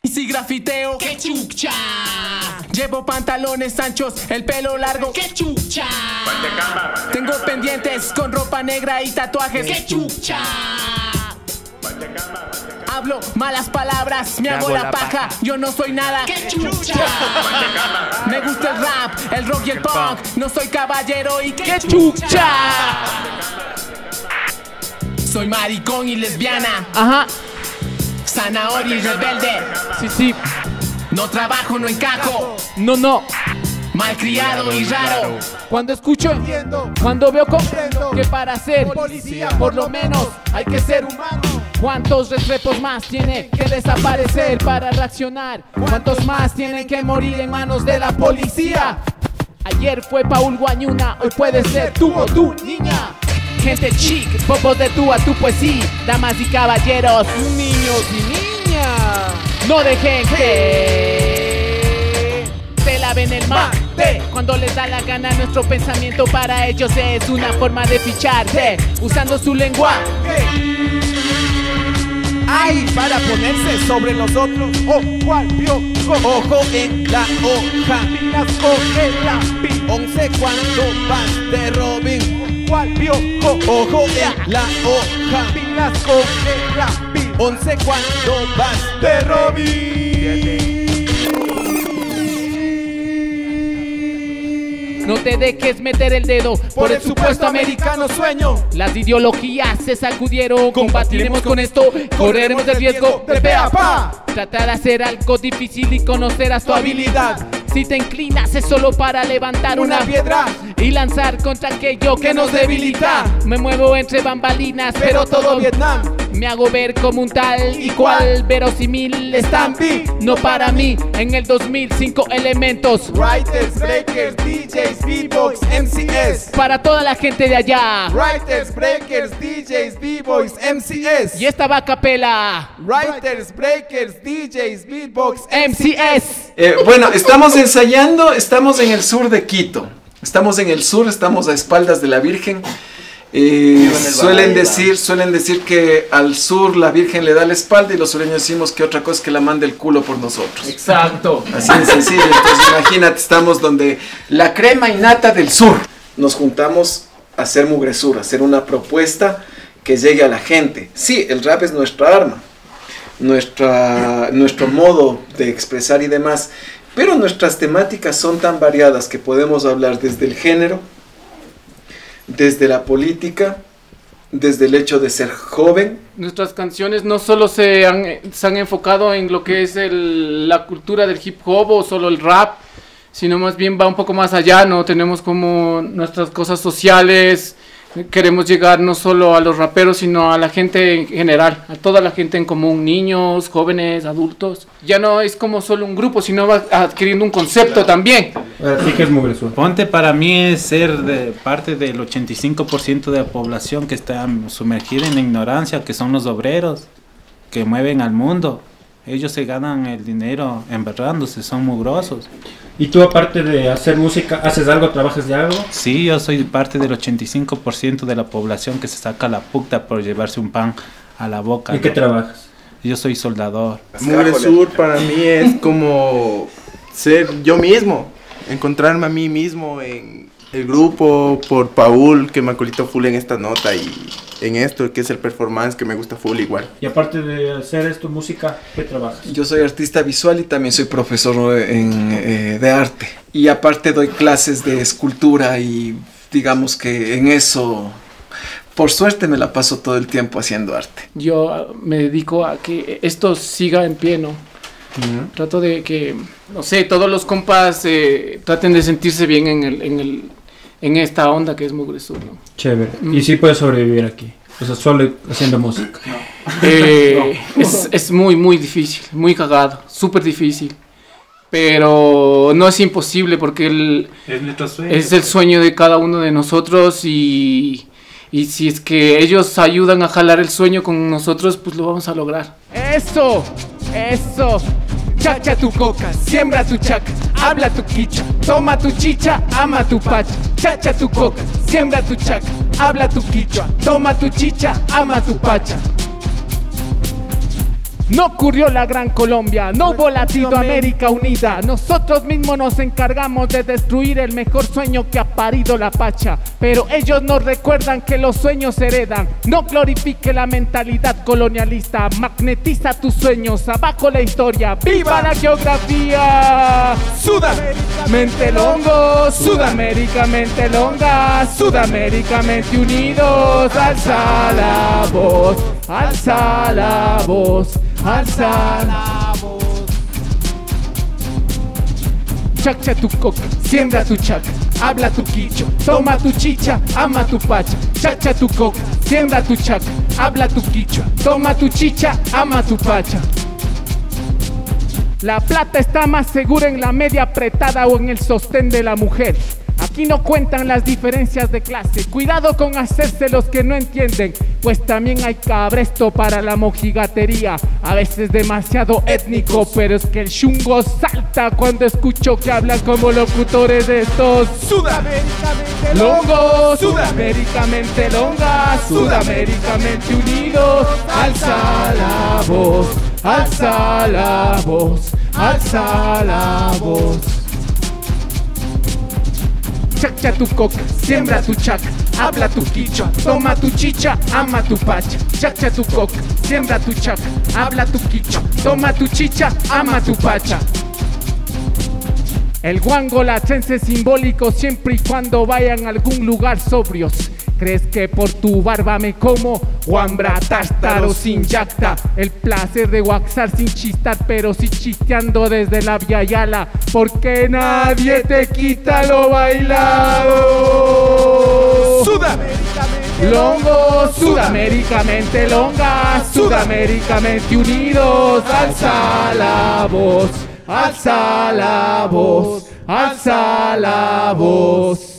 Si grafiteo, ¡qué chucha! Llevo pantalones anchos, el pelo largo, ¡qué chucha! tengo pendientes con ropa negra y tatuajes, ¡qué chucha! hablo malas palabras, me hago la paja, yo no soy nada, ¡qué chucha! me gusta el rap, el rock y el punk, no soy caballero y qué chucha. Soy maricón y lesbiana, Ajá, zanahoria y rebelde, sí, no trabajo, no encajo, no. malcriado y raro. Cuando escucho, cuando veo que para ser policía por lo menos hay que ser humano. ¿Cuántos retrepos más tiene que desaparecer para reaccionar? ¿Cuántos más tienen que morir en manos de la policía? Ayer fue Paul Guañuna, hoy puede ser tú o tú, niña. Gente chic, popos de tú a tu poesía, damas y caballeros, niños y niñas. No dejen que se laven el mate cuando les da la gana. Nuestro pensamiento para ellos es una forma de ficharse, usando su lenguaje. Ay, para ponerse sobre nosotros. Cual vio ojo en la hoja, pilas con la 11 cuando vas de Robin. Cual vio ojo en la hoja, pilas con la 11 cuando vas de Robin. No te dejes meter el dedo Por el supuesto americano sueño. Las ideologías se sacudieron. Combatiremos con esto, correremos el riesgo de pe a pa. tratar de hacer algo difícil y conocerás tu habilidad. Si te inclinas es solo para levantar Una piedra y lanzar contra aquello que nos debilita. Me muevo entre bambalinas, pero todo Vietnam. me hago ver como un tal y cual verosímil Stampede. no para mí. En el 2005 elementos Writers, breakers, DJs, beatbox, MCs. para toda la gente de allá. Writers, breakers, DJs, b-boys, MCs. Y esta va a capela. Writers, breakers, DJs, beatbox, MCs. Bueno, estamos ensayando, estamos en el sur de Quito. Estamos en el sur, estamos a espaldas de la Virgen. Suelen decir que al sur la Virgen le da la espalda y los sureños decimos que otra cosa es que la manda el culo por nosotros. Exacto. Así de sencillo. Entonces imagínate, estamos donde la crema innata del sur. Nos juntamos a hacer mugresur, a hacer una propuesta que llegue a la gente. Sí, el rap es nuestra arma, nuestro modo de expresar y demás, pero nuestras temáticas son tan variadas que podemos hablar desde el género, desde la política, desde el hecho de ser joven. Nuestras canciones no solo se han enfocado en lo que es la cultura del hip hop o solo el rap, sino más bien va un poco más allá, ¿no? Tenemos como nuestras cosas sociales, queremos llegar no solo a los raperos, sino a la gente en general, a toda la gente en común, niños, jóvenes, adultos. Ya no es como solo un grupo, sino va adquiriendo un concepto también. Sí que es mugresur. Ponte para mí es ser parte del 85% de la población que está sumergida en la ignorancia, que son los obreros, que mueven al mundo. Ellos se ganan el dinero embarrándose, son mugrosos. ¿Y tú aparte de hacer música, haces algo, trabajas de algo? Sí, yo soy parte del 85% de la población que se saca la puta por llevarse un pan a la boca. ¿En qué trabajas? Yo soy soldador. Mugresur para mí es como ser yo mismo, encontrarme a mí mismo en el grupo, por Paul, que me acolitó full en esta nota y en esto, que es el performance, que me gusta full igual. Y aparte de hacer esto, música, ¿qué trabajas? Yo soy artista visual y también soy profesor de arte. Y aparte doy clases de escultura y digamos que en eso, por suerte, me la paso todo el tiempo haciendo arte. Yo me dedico a que esto siga en pie, ¿no? Trato de que, no sé, todos los compas traten de sentirse bien en esta onda que es mugresur, ¿no? Chévere. ¿Y sí puedes sobrevivir aquí? O sea, solo haciendo música. Es muy, muy difícil, muy cagado, súper difícil. Pero no es imposible porque es el sueño de cada uno de nosotros y si es que ellos ayudan a jalar el sueño con nosotros, pues lo vamos a lograr. ¡Eso! ¡Eso! Chacha tu coca, siembra tu chaca, habla tu quicha, toma tu chicha, ama tu pacha. Chacha tu coca, siembra tu chaca, habla tu quichua, toma tu chicha, ama tu pacha. No ocurrió la Gran Colombia, no hubo Latinoamérica unida. Nosotros mismos nos encargamos de destruir el mejor sueño que ha parido la Pacha. Pero ellos nos recuerdan que los sueños se heredan. No glorifique la mentalidad colonialista, magnetiza tus sueños, abajo la historia, ¡viva la geografía! Sudaméricamente longo, Sudaméricamente longa, Sudaméricamente unidos, alza la voz, alza la voz, alza la voz. Chacha tu coca, siembra tu chaca, habla tu quicho, toma tu chicha, ama tu pacha. Chacha tu coca, siembra tu chaca, habla tu quicho, toma tu chicha, ama tu pacha. La plata está más segura en la media apretada o en el sostén de la mujer. Aquí no cuentan las diferencias de clase. Cuidado con hacerse los que no entienden, pues también hay cabresto para la mojigatería. A veces demasiado étnico, pero es que el chungo salta cuando escucho que hablan como locutores de estos. Sudaméricamente longos, Sudaméricamente longas, Sudaméricamente unidos. Alza la voz, alza la voz, alza la voz. Chacha tu coca, siembra tu chaca, habla tu quicho, toma tu chicha, ama tu pacha. Chacha tu coca, siembra tu chaca, habla tu quicho, toma tu chicha, ama tu pacha. El guango latrense es simbólico siempre y cuando vayan a algún lugar sobrios. ¿Crees que por tu barba me como? Guambra, tástaro sin yacta. El placer de waxar sin chistar, pero sí chisteando desde la Via Yala. Porque nadie te quita lo bailado. Sudaméricamente longo, Sudaméricamente longa, Sudaméricamente unidos. Alza la voz, alza la voz, alza la voz.